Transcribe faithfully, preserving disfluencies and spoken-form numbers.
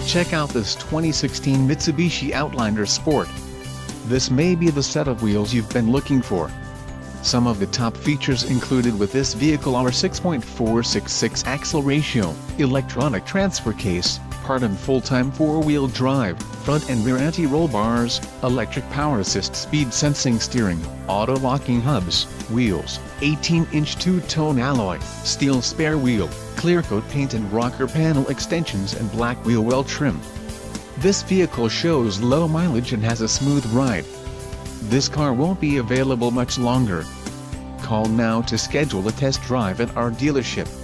Check out this twenty sixteen Mitsubishi Outlander Sport. This may be the set of wheels you've been looking for. Some of the top features included with this vehicle are six point four six six axle ratio, electronic transfer case, part and full-time four-wheel drive, front and rear anti-roll bars, electric power assist speed sensing steering, auto-locking hubs, wheels, eighteen inch two-tone alloy, steel spare wheel, clear coat paint and rocker panel extensions and black wheel well trim. This vehicle shows low mileage and has a smooth ride. This car won't be available much longer. Call now to schedule a test drive at our dealership.